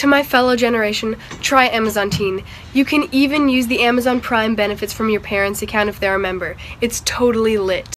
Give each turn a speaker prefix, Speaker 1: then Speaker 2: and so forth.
Speaker 1: To my fellow generation, try Amazon Teen. You can even use the Amazon Prime benefits from your parents' account if they're a member. It's totally lit.